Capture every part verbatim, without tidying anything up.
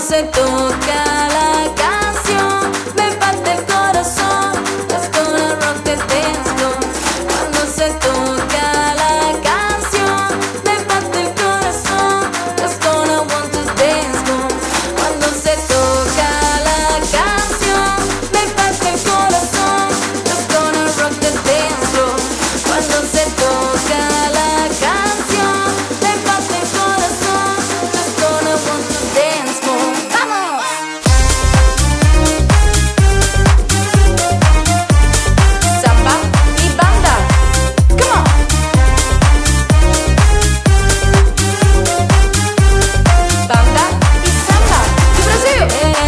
se toca la canción, me parte el corazón. Let's gonna rock the dance floor. Cuando se toca la canción, me parte el corazón. Let's gonna want to dance floor. Cuando se toca la canción, me parte el corazón. Let's gonna rock the dance floor. Cuando se toca la canción, me parte el corazón. Let's gonna want to dance floor. ¡Vamos! Samba y banda. Come on. Banda y samba. ¡De Brasil!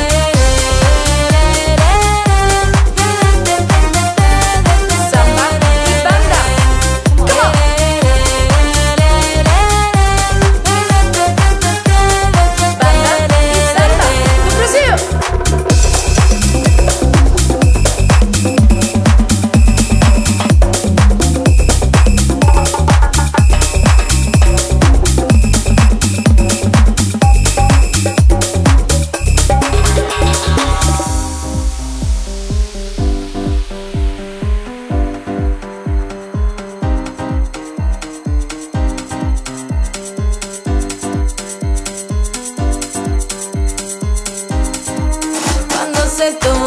Samba y banda. Come on. Banda y samba. ¡De Brasil! Cuando se toca